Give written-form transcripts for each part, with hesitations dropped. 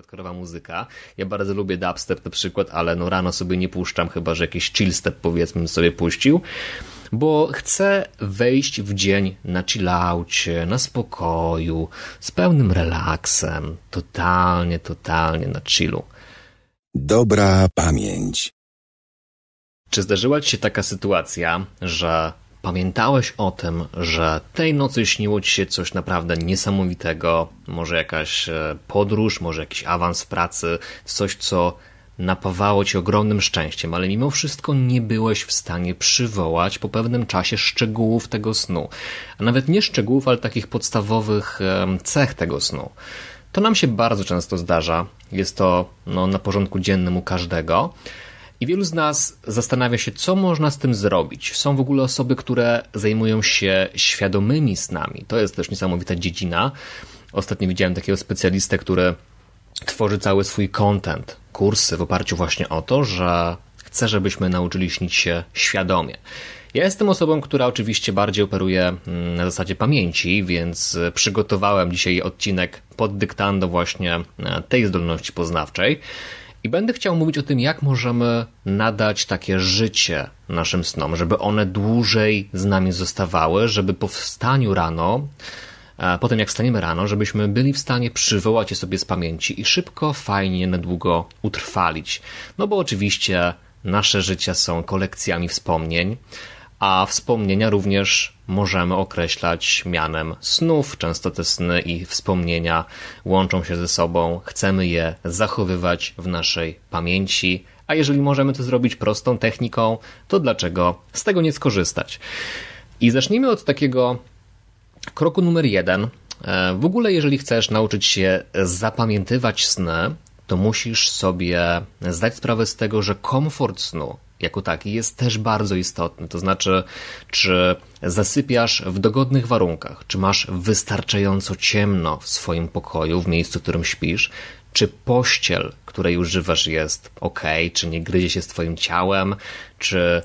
hardkorowa muzyka. Ja bardzo lubię dubstep na przykład, ale no rano sobie nie puszczam, chyba że jakiś chillstep powiedzmy sobie puścił, bo chcę wejść w dzień na chillaucie, na spokoju, z pełnym relaksem, totalnie na chillu. Dobra pamięć. Czy zdarzyła ci się taka sytuacja, że pamiętałeś o tym, że tej nocy śniło ci się coś naprawdę niesamowitego, może jakaś podróż, może jakiś awans w pracy, coś, co napawało cię ogromnym szczęściem, ale mimo wszystko nie byłeś w stanie przywołać po pewnym czasie szczegółów tego snu, a nawet nie szczegółów, ale takich podstawowych cech tego snu. To nam się bardzo często zdarza, jest to na porządku dziennym u każdego. I wielu z nas zastanawia się, co można z tym zrobić. Są w ogóle osoby, które zajmują się świadomymi snami. To jest też niesamowita dziedzina. Ostatnio widziałem takiego specjalistę, który tworzy cały swój content, kursy w oparciu właśnie o to, że chce, żebyśmy nauczyli śnić się świadomie. Ja jestem osobą, która oczywiście bardziej operuje na zasadzie pamięci, więc przygotowałem dzisiaj odcinek pod dyktando właśnie tej zdolności poznawczej. I będę chciał mówić o tym, jak możemy nadać takie życie naszym snom, żeby one dłużej z nami zostawały, żeby po wstaniu rano, potem jak wstaniemy rano, żebyśmy byli w stanie przywołać je sobie z pamięci i szybko, fajnie, na długo utrwalić. No bo oczywiście nasze życia są kolekcjami wspomnień, a wspomnienia również możemy określać mianem snów. Często te sny i wspomnienia łączą się ze sobą. Chcemy je zachowywać w naszej pamięci, a jeżeli możemy to zrobić prostą techniką, to dlaczego z tego nie skorzystać? I zacznijmy od takiego kroku numer 1. W ogóle jeżeli chcesz nauczyć się zapamiętywać sny, to musisz sobie zdać sprawę z tego, że komfort snu jako taki jest też bardzo istotny. To znaczy, czy zasypiasz w dogodnych warunkach, czy masz wystarczająco ciemno w swoim pokoju, w miejscu, w którym śpisz, czy pościel, której używasz, jest ok, czy nie gryzie się z twoim ciałem, czy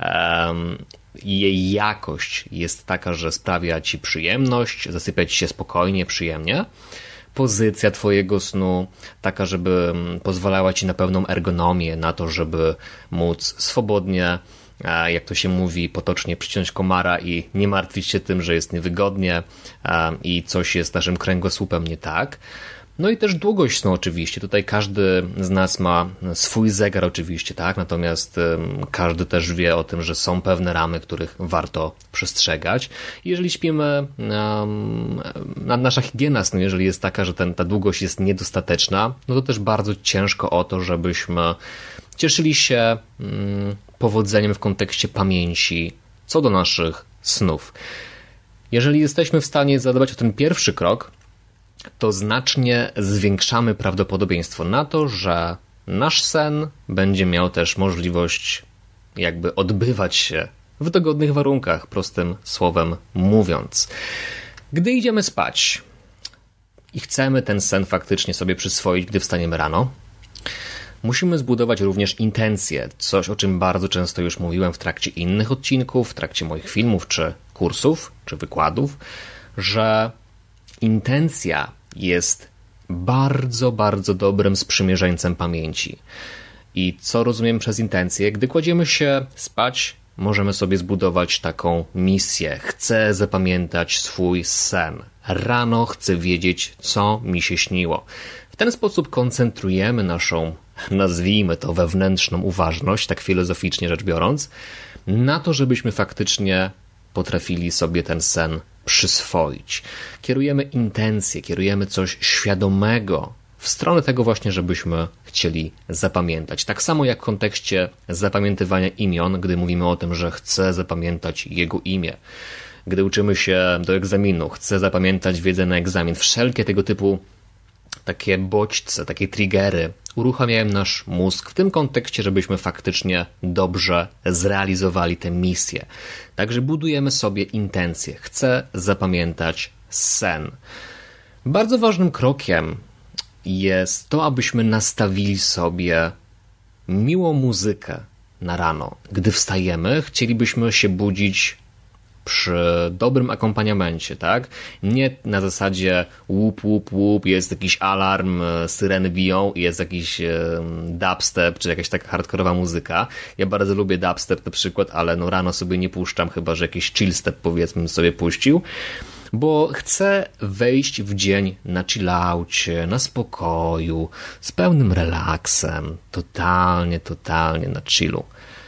jej jakość jest taka, że sprawia ci przyjemność, zasypia ci się spokojnie, przyjemnie. Pozycja twojego snu taka, żeby pozwalała ci na pełną ergonomię, na to, żeby móc swobodnie, jak to się mówi potocznie, przyciąć komara i nie martwić się tym, że jest niewygodnie i coś jest z naszym kręgosłupem nie tak. No i też długość snu oczywiście. Tutaj każdy z nas ma swój zegar oczywiście, tak? Natomiast każdy też wie o tym, że są pewne ramy, których warto przestrzegać. Jeżeli śpimy, nasza higiena snu, jeżeli jest taka, że ta długość jest niedostateczna, no to też bardzo ciężko o to, żebyśmy cieszyli się powodzeniem w kontekście pamięci co do naszych snów. Jeżeli jesteśmy w stanie zadbać o ten pierwszy krok, to znacznie zwiększamy prawdopodobieństwo na to, że nasz sen będzie miał też możliwość jakby odbywać się w dogodnych warunkach, prostym słowem mówiąc. Gdy idziemy spać i chcemy ten sen faktycznie sobie przyswoić, gdy wstaniemy rano, musimy zbudować również intencje, coś o czym bardzo często już mówiłem w trakcie innych odcinków, w trakcie moich filmów, czy kursów, czy wykładów, że intencja jest bardzo dobrym sprzymierzeńcem pamięci. I co rozumiem przez intencję? Gdy kładziemy się spać, możemy sobie zbudować taką misję. Chcę zapamiętać swój sen. Rano chcę wiedzieć, co mi się śniło. W ten sposób koncentrujemy naszą, nazwijmy to, wewnętrzną uważność, tak filozoficznie rzecz biorąc, na to, żebyśmy faktycznie potrafili sobie ten sen przyswoić. Kierujemy intencje, kierujemy coś świadomego w stronę tego właśnie, żebyśmy chcieli zapamiętać. Tak samo jak w kontekście zapamiętywania imion, gdy mówimy o tym, że chcę zapamiętać jego imię. Gdy uczymy się do egzaminu, chcę zapamiętać wiedzę na egzamin. Wszelkie tego typu takie bodźce, takie triggery uruchamiają nasz mózg w tym kontekście, żebyśmy faktycznie dobrze zrealizowali tę misję. Także budujemy sobie intencje. Chcę zapamiętać sen. Bardzo ważnym krokiem jest to, abyśmy nastawili sobie miłą muzykę na rano. Gdy wstajemy, chcielibyśmy się budzić przy dobrym akompaniamencie, tak? Nie na zasadzie łup, łup, łup, jest jakiś alarm, syreny biją i jest jakiś dubstep, czy jakaś taka hardkorowa muzyka. Ja bardzo lubię dubstep na przykład, ale no rano sobie nie puszczam, chyba że jakiś chillstep powiedzmy sobie puścił, bo chcę wejść w dzień na chillaucie, na spokoju, z pełnym relaksem, totalnie na chillu.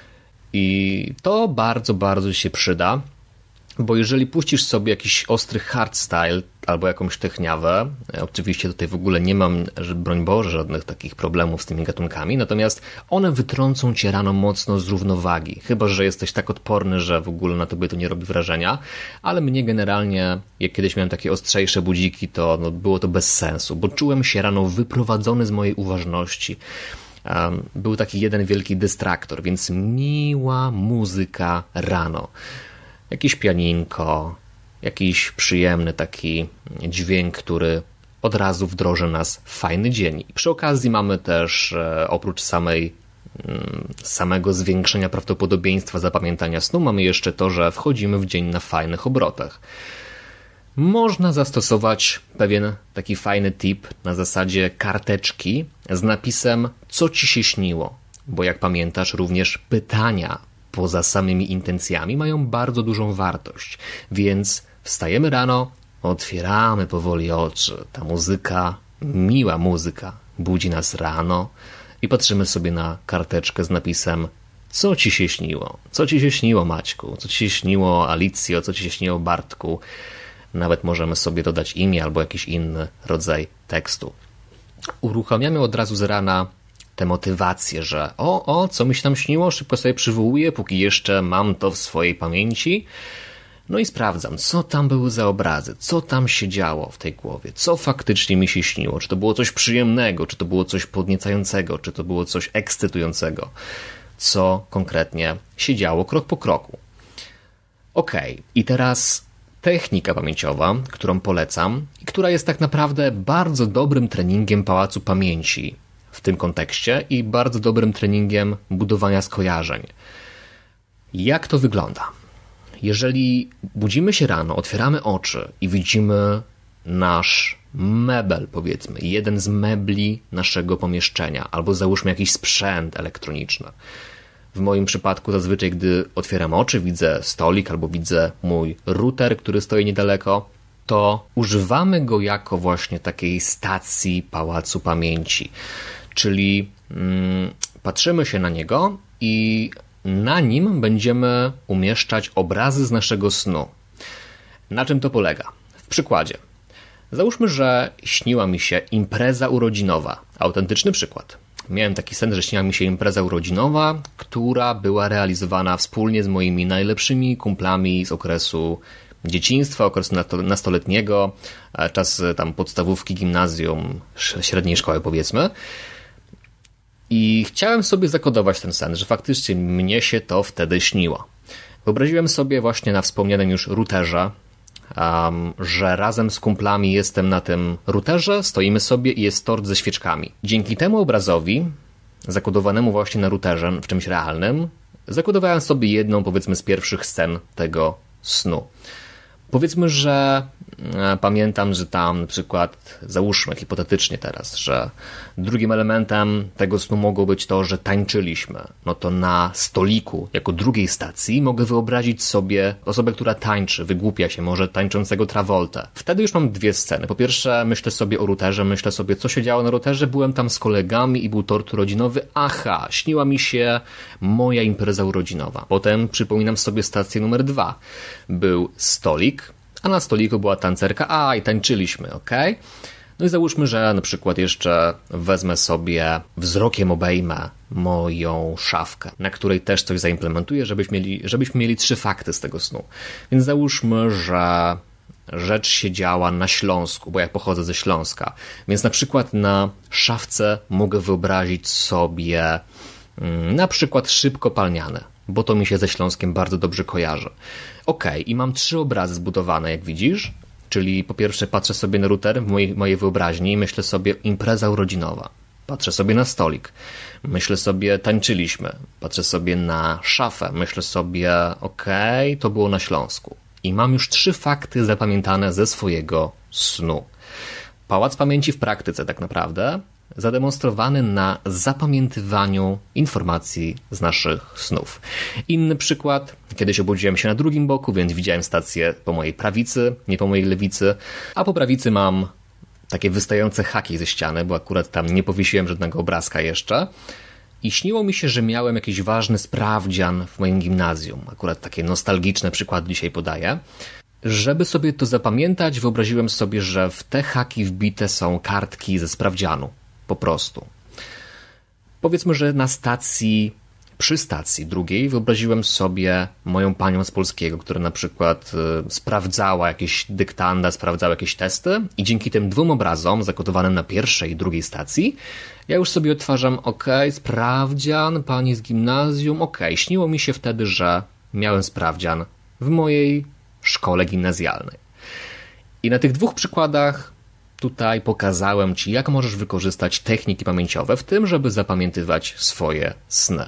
I to bardzo, bardzo się przyda, bo jeżeli puścisz sobie jakiś ostry hardstyle albo jakąś techniawę, oczywiście tutaj w ogóle nie mam, broń Boże, żadnych takich problemów z tymi gatunkami, natomiast one wytrącą cię rano mocno z równowagi, chyba że jesteś tak odporny, że w ogóle na tobie to nie robi wrażenia, ale mnie generalnie, jak kiedyś miałem takie ostrzejsze budziki, to było to bez sensu, bo czułem się rano wyprowadzony z mojej uważności. Był taki jeden wielki dystraktor, więc miła muzyka rano. Jakieś pianinko, jakiś przyjemny taki dźwięk, który od razu wdroży nas w fajny dzień. I przy okazji mamy też, oprócz samego zwiększenia prawdopodobieństwa zapamiętania snu, mamy jeszcze to, że wchodzimy w dzień na fajnych obrotach. Można zastosować pewien taki fajny tip na zasadzie karteczki z napisem, co ci się śniło. Bo jak pamiętasz, również pytania poza samymi intencjami mają bardzo dużą wartość. Więc wstajemy rano, otwieramy powoli oczy. Ta muzyka, miła muzyka, budzi nas rano i patrzymy sobie na karteczkę z napisem, co ci się śniło? Co ci się śniło, Maćku? Co ci się śniło, Alicjo? Co ci się śniło, Bartku? Nawet możemy sobie dodać imię albo jakiś inny rodzaj tekstu. Uruchamiamy od razu z rana tę motywację, że co mi się tam śniło, szybko sobie przywołuję, póki jeszcze mam to w swojej pamięci. No i sprawdzam, co tam były za obrazy, co tam się działo w tej głowie, co faktycznie mi się śniło, czy to było coś przyjemnego, czy to było coś podniecającego, czy to było coś ekscytującego, co konkretnie się działo krok po kroku. Okej, i teraz technika pamięciowa, którą polecam i która jest tak naprawdę bardzo dobrym treningiem pałacu pamięci w tym kontekście i bardzo dobrym treningiem budowania skojarzeń. Jak to wygląda? Jeżeli budzimy się rano, otwieramy oczy i widzimy nasz mebel, powiedzmy, jeden z mebli naszego pomieszczenia, albo załóżmy jakiś sprzęt elektroniczny. W moim przypadku zazwyczaj, gdy otwieram oczy, widzę stolik albo widzę mój router, który stoi niedaleko, to używamy go jako właśnie takiej stacji pałacu pamięci. Czyli patrzymy się na niego i na nim będziemy umieszczać obrazy z naszego snu. Na czym to polega? W przykładzie. Załóżmy, że śniła mi się impreza urodzinowa. Autentyczny przykład. Miałem taki sen, że śniła mi się impreza urodzinowa, która była realizowana wspólnie z moimi najlepszymi kumplami z okresu dzieciństwa, okresu nastoletniego, czas tam podstawówki, gimnazjum, średniej szkoły powiedzmy. I chciałem sobie zakodować ten sen, że faktycznie mnie się to wtedy śniło. Wyobraziłem sobie właśnie na wspomnianym już routerze, że razem z kumplami jestem na tym routerze, stoimy sobie i jest tort ze świeczkami. Dzięki temu obrazowi, zakodowanemu właśnie na routerze w czymś realnym, zakodowałem sobie jedną, powiedzmy, z pierwszych scen tego snu. Powiedzmy, że pamiętam, że tam na przykład, załóżmy hipotetycznie teraz, że drugim elementem tego snu mogło być to, że tańczyliśmy. No to na stoliku, jako drugiej stacji, mogę wyobrazić sobie osobę, która tańczy, wygłupia się, może tańczącego Travoltę. Wtedy już mam dwie sceny. Po pierwsze, myślę sobie o routerze, myślę sobie, co się działo na routerze, byłem tam z kolegami i był tort urodzinowy. Aha, śniła mi się moja impreza urodzinowa. Potem przypominam sobie stację numer 2. Był stolik, a na stoliku była tancerka, i tańczyliśmy, okej? No i załóżmy, że na przykład jeszcze wezmę sobie, wzrokiem obejmę moją szafkę, na której też coś zaimplementuję, żebyśmy mieli 3 fakty z tego snu. Więc załóżmy, że rzecz się działa na Śląsku, bo ja pochodzę ze Śląska. Więc na przykład na szafce mogę wyobrazić sobie na przykład szybkopalniane, bo to mi się ze Śląskiem bardzo dobrze kojarzy. I mam 3 obrazy zbudowane, jak widzisz, czyli po pierwsze patrzę sobie na router w mojej wyobraźni i myślę sobie impreza urodzinowa. Patrzę sobie na stolik, myślę sobie tańczyliśmy, patrzę sobie na szafę, myślę sobie to było na Śląsku. i mam już 3 fakty zapamiętane ze swojego snu. Pałac pamięci w praktyce tak naprawdę, zademonstrowany na zapamiętywaniu informacji z naszych snów. Inny przykład, kiedyś obudziłem się na drugim boku, więc widziałem stację po mojej prawicy, nie po mojej lewicy, a po prawicy mam takie wystające haki ze ściany, bo akurat tam nie powiesiłem żadnego obrazka jeszcze. I śniło mi się, że miałem jakiś ważny sprawdzian w moim gimnazjum. Akurat takie nostalgiczne przykłady dzisiaj podaję. Żeby sobie to zapamiętać, wyobraziłem sobie, że w te haki wbite są kartki ze sprawdzianu. Po prostu. Powiedzmy, że przy stacji drugiej wyobraziłem sobie moją panią z polskiego, która na przykład sprawdzała jakieś dyktanda, sprawdzała jakieś testy i dzięki tym 2 obrazom zakodowanym na pierwszej i drugiej stacji ja już sobie odtwarzam, sprawdzian, pani z gimnazjum, śniło mi się wtedy, że miałem sprawdzian w mojej szkole gimnazjalnej. I na tych 2 przykładach tutaj pokazałem Ci, jak możesz wykorzystać techniki pamięciowe w tym, żeby zapamiętywać swoje sny.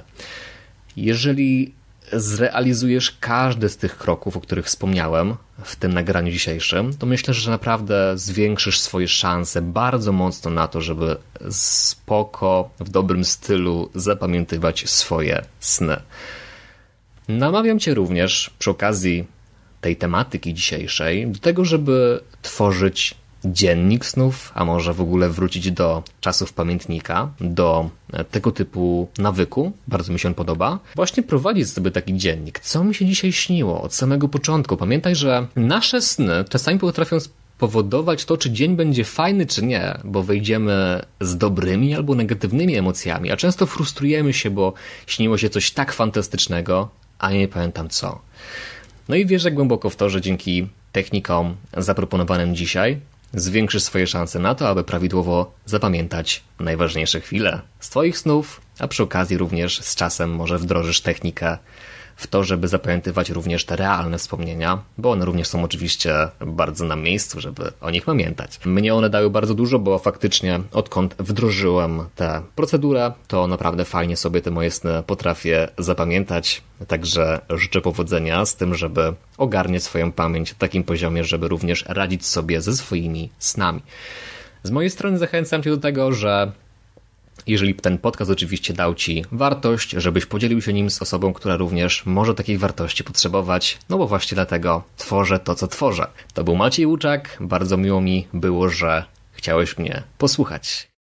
Jeżeli zrealizujesz każdy z tych kroków, o których wspomniałem w tym nagraniu dzisiejszym, to myślę, że naprawdę zwiększysz swoje szanse bardzo mocno na to, żeby spoko, w dobrym stylu zapamiętywać swoje sny. Namawiam Cię również przy okazji tej tematyki dzisiejszej do tego, żeby tworzyć dziennik snów, a może w ogóle wrócić do czasów pamiętnika, do tego typu nawyku, bardzo mi się on podoba. Właśnie prowadzić sobie taki dziennik, co mi się dzisiaj śniło od samego początku. Pamiętaj, że nasze sny czasami potrafią spowodować to, czy dzień będzie fajny, czy nie, bo wejdziemy z dobrymi albo negatywnymi emocjami, a często frustrujemy się, bo śniło się coś tak fantastycznego, a nie pamiętam co. No i wierzę głęboko w to, że dzięki technikom zaproponowanym dzisiaj zwiększysz swoje szanse na to, aby prawidłowo zapamiętać najważniejsze chwile z Twoich snów, a przy okazji również z czasem może wdrożysz technikę w to, żeby zapamiętywać również te realne wspomnienia, bo one również są oczywiście bardzo na miejscu, żeby o nich pamiętać. Mnie one dały bardzo dużo, bo faktycznie odkąd wdrożyłem tę procedurę, to naprawdę fajnie sobie te moje sny potrafię zapamiętać. Także życzę powodzenia z tym, żeby ogarniać swoją pamięć w takim poziomie, żeby również radzić sobie ze swoimi snami. Z mojej strony zachęcam Cię do tego, że jeżeli ten podcast oczywiście dał Ci wartość, żebyś podzielił się nim z osobą, która również może takiej wartości potrzebować, no bo właśnie dlatego tworzę to, co tworzę. To był Maciej Łuczak, bardzo miło mi było, że chciałeś mnie posłuchać.